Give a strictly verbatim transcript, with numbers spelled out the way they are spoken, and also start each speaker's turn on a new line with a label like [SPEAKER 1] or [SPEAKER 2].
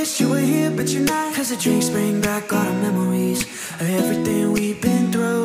[SPEAKER 1] wish you were here, but you're not. Cause the drinks bring back all the memories of everything we've been through.